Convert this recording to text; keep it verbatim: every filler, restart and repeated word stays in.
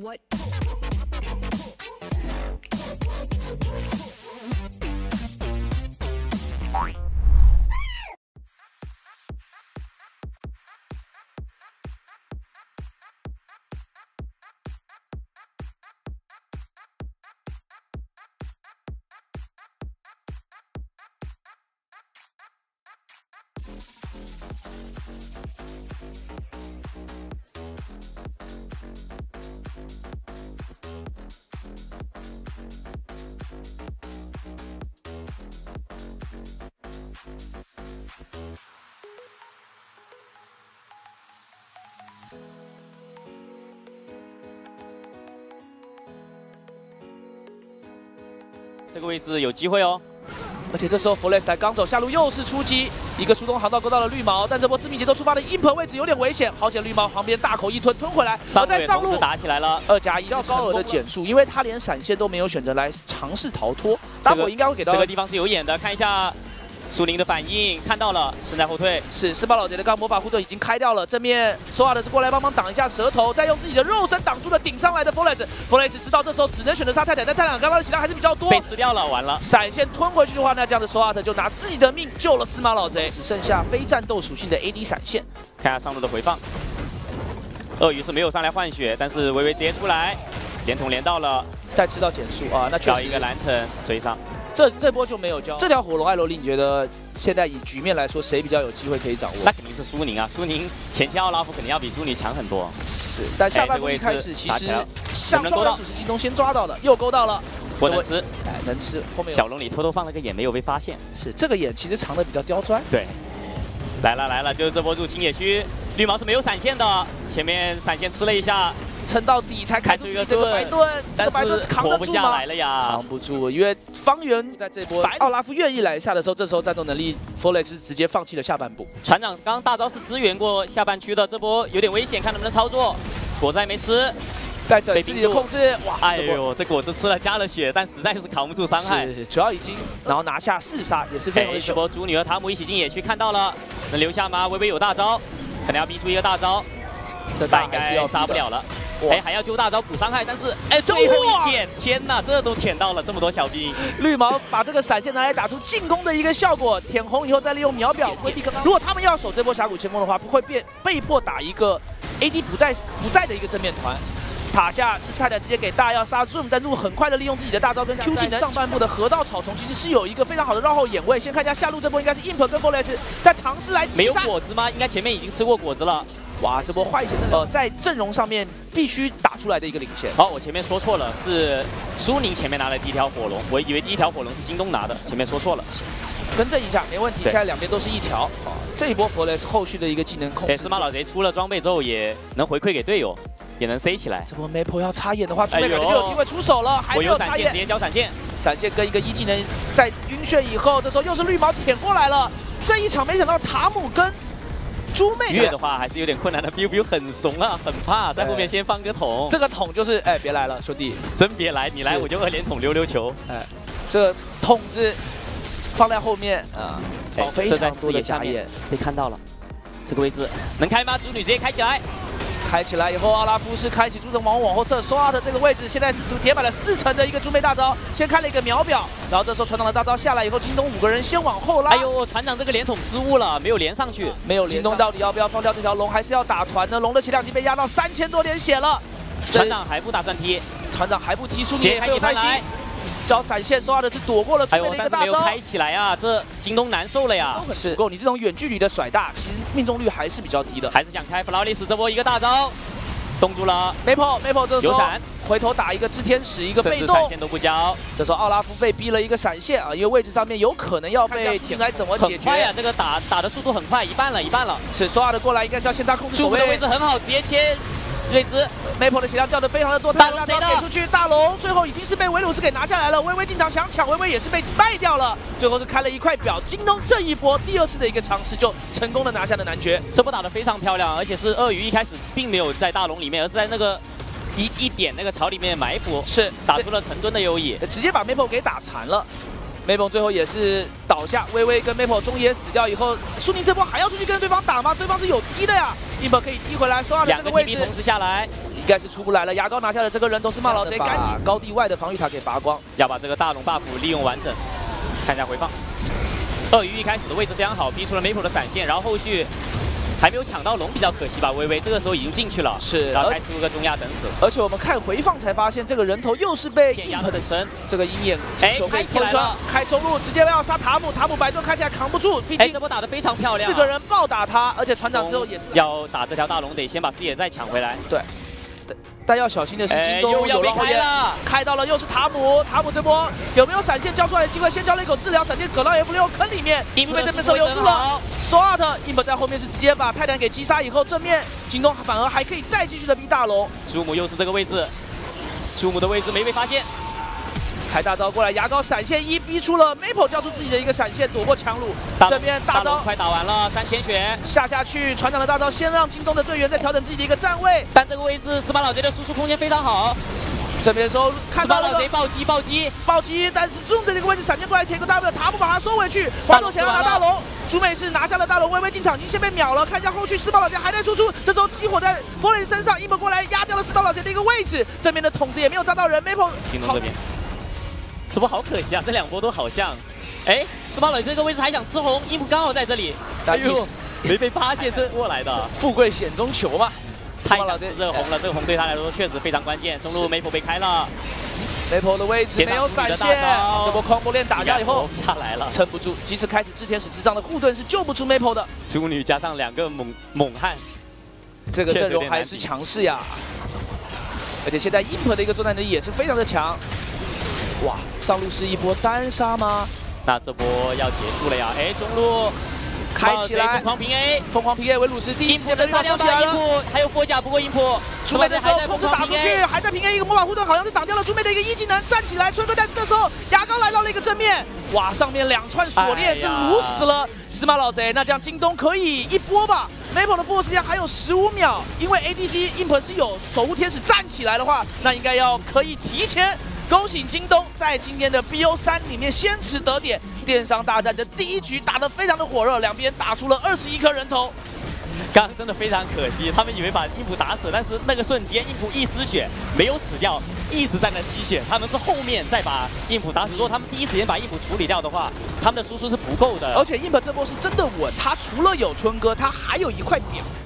What? 这个位置有机会哦， 而且这时候弗雷斯才刚走下路，又是出击，一个疏通航道勾到了绿毛，但这波致命节奏出发的 imp 位置有点危险，好险绿毛旁边大口一吞吞回来，而在上路打起来了， 二加一是高额的减速，因为他连闪现都没有选择来尝试逃脱，大伙应该会给到这个地方是有眼的，看一下。 苏宁的反应看到了，正在后退。 是斯巴老贼的刚魔法护盾已经开掉了，正面索尔的是过来帮忙挡一下舌头，再用自己的肉身挡住了顶上来的弗雷斯。弗雷斯知道这时候只能选择杀泰坦，但泰坦刚刚的血量还是比较多， 被吃掉了，完了。 闪现吞回去的话，那这样的索尔特就拿自己的命救了司马老贼，只剩下非战斗属性的 A D 闪现。 看下上路的回放，鳄鱼是没有上来换血，但是微微直接出来，连捅连到了， 再吃到减速啊，那确实一个蓝城追上。 这这波就没有交这条火龙艾罗莉，你觉得现在以局面来说，谁比较有机会可以掌握？ 那肯定是苏宁啊，苏宁前期奥拉夫肯定要比朱莉强很多。 是，但下半部一开始其实上双人主是京东先抓到的，又勾到了， 不能吃， 哎，能吃。后面小龙里偷偷放了个眼，没有被发现。 是，这个眼其实藏的比较刁钻。 对，来了来了，就是这波入侵野区，绿毛是没有闪现的，前面闪现吃了一下。 撑到底才开出一个白盾，这个白盾扛得住吗？扛不住，因为方圆在这波奥拉夫愿意来下的时候，这时候战斗能力弗雷斯直接放弃了下半部。 船长刚刚大招是支援过下半区的，这波有点危险，看能不能操作。果子还没吃， 在等自己的控制。哇， 哎呦，这果子吃了加了血，但实在是扛不住伤害。 是，主要已经然后拿下四杀也是非常的这波猪女和塔姆一起进野区，看到了，能留下吗？微微有大招，可能要逼出一个大招，但应该杀不了了。 哎，还要揪大招补伤害，但是哎，最后一舔，天哪，这都舔到了这么多小兵。 绿毛把这个闪现拿来打出进攻的一个效果，舔红以后再利用秒表规避刚刚。如果他们要守这波峡谷前锋的话，会变被迫打一个 A D 不在不在的一个正面团。塔下是泰坦直接给大要杀 Zoom， 但 Zoom 很快的利用自己的大招跟 Q 技能。上半部的河道草丛其实是有一个非常好的绕后眼位。先看一下下路这波应该是 imp 跟 Forest 在尝试来没有果子吗？应该前面已经吃过果子了。 哇，这波坏一些的呃，在阵容上面必须打出来的一个领先。 好，我前面说错了，是苏宁前面拿的第一条火龙，我以为第一条火龙是京东拿的，前面说错了， 更正一下，没问题。现在两边都是一条。哦，这一波弗雷斯后续的一个技能控制。 哎，司马老贼出了装备之后也能回馈给队友，也能塞起来。 这波 Maple 要插眼的话，朱妹感觉就有机会出手了，还没有插眼， 直接交闪现， 闪现跟一个一技能在晕眩以后，这时候又是绿毛舔过来了。这一场没想到塔姆跟 猪妹越的话还是有点困难的 ，biu biu 很怂啊，很怕，在后面先放个桶。 这个桶就是，哎，别来了，兄弟， 真别来，你来我就二连桶溜溜球。 哎，这个桶子放在后面啊， 哎， 非常多的假眼被看到了。这个位置能开吗？猪女直接开起来。 开起来以后，奥拉夫是开启诸神王往后撤，索尔特这个位置现在是叠满了四层的一个猪妹大招，先开了一个秒表，然后这时候船长的大招下来以后，京东五个人先往后拉。 哎呦，船长这个连捅失误了，没有连上去， 没有连。京东到底要不要放掉这条龙，还是要打团呢？龙的血量已经被压到三千多点血了， 船长还不打算踢， 船长还不踢，苏宁也有担心。 招闪现，索尔的是躲过了猪妹的一个大招， 开起来啊！这京东难受了呀。 是，够你这种远距离的甩大，其实命中率还是比较低的。 还是想开弗劳利斯这波一个大招，冻住了 Maple Maple 这时候有闪， 回头打一个炽天使，一个被动， 闪现都不交。 这时候奥拉夫被逼了一个闪现啊，因为位置上面有可能要被应该怎么解决？ 快呀，这个打打的速度很快，一半了，一半了。 是索尔的过来，应该是要先打控制守卫的位置很好，直接切。 瑞兹 ，Maple 的血量掉的非常的多，大龙给出去，大龙最后已经是被维鲁斯给拿下来了。微微进场想抢，微微也是被卖掉了。最后是开了一块表，京东这一波第二次的一个尝试就成功的拿下了男爵。 这波打得非常漂亮，而且是鳄鱼一开始并没有在大龙里面，而是在那个一一点那个草里面埋伏， 是打出了成吨的优异， 直接把 Maple 给打残了。 Maple 最后也是倒下，微微跟 Maple 中野死掉以后，苏宁这波还要出去跟对方打吗？对方是有踢的呀 ，imp 可以踢回来，索尔的这个位置同时下来， 应该是出不来了。牙膏拿下了这个人头，司马老贼赶紧高地外的防御塔给拔光， 要把这个大龙 buff 利用完整。看一下回放，鳄鱼一开始的位置非常好，逼出了 Maple 的闪现，然后后续。 还没有抢到龙，比较可惜吧？微微这个时候已经进去了， 是， 然后开出个中亚等死。 而且我们看回放才发现，这个人头又是被天压的神， 这个鹰眼哎开起来了， 开中路直接要杀塔姆，塔姆白盾看起来扛不住，毕竟这波打得非常漂亮， 四个人暴打他，而且船长之后也是要打这条大龙，得先把视野再抢回来。 对。 但要小心的是，京东又要被开了， 开到了又是塔姆，塔姆这波有没有闪现交出来的机会？先交了一口治疗，闪现搁到 F 六 坑里面，因为这边手留住了 ，Swat，Imp 在后面是直接把泰坦给击杀以后，正面京东反而还可以再继续的逼大龙， 朱姆又是这个位置，朱姆的位置没被发现。 开大招过来，牙膏闪现一逼出了 Maple 交出自己的一个闪现，躲过强弩。这边大招快打完了，三千血下下去，船长的大招先让京东的队员再调整自己的一个站位， 但这个位置司马老贼的输出空间非常好。 这边的时候看到了老贼暴击暴击暴击，但是中的这个位置闪现过来，铁个 W 塔姆把他收回去，滑动想要拿大龙。 朱美是拿下了大龙，微微进场已经先被秒了。看一下后续，司马老贼还在输出，这时候起火在佛雷身上，一波过来压掉了司马老贼的一个位置，正面的筒子也没有扎到人。Maple 京东这边。 这波好可惜啊，这两波都好像，哎，司马老贼这个位置还想吃红，伊普刚好在这里，哎呦，没被发现，这过来的， 富贵险中求嘛， 太想吃这个红了，这个红对他来说确实非常关键。中路 Maple 被开了 ，Maple 的位置没有闪现，这波狂魔链打掉以后下来了， 撑不住，即使开始炽天使之杖的护盾是救不出 Maple 的。 猪女加上两个猛猛汉， 这个阵容还是强势呀，而且现在 Imp 的一个作战能力也是非常的强。 哇，上路是一波单杀吗？ 那这波要结束了呀！哎，中路开起来， 疯狂平 A， 疯狂平 A 为鲁斯第一时间的杀掉了。音普还有佛甲，不过音普朱妹的时候控制打出去，还在平 A 一个魔法护盾，好像是挡掉了朱妹的一个一技能，站起来，春哥但是这时候牙膏来到了一个正面，哇，上面两串锁链是撸死了司马老贼。那这样京东可以一波吧 ？Maple 的复活时间还有十五秒，因为 A D C Imp 是有守护天使站起来的话，那应该要可以提前。 恭喜京东在今天的 B O 三里面先持得点，电商大战的第一局打得非常的火热，两边打出了二十一颗人头。 刚刚真的非常可惜，他们以为把印普打死，但是那个瞬间印普一丝血没有死掉，一直在那吸血。他们是后面再把印普打死，如果他们第一时间把印普处理掉的话，他们的输出是不够的。 而且印普这波是真的稳，他除了有春哥，他还有一块表。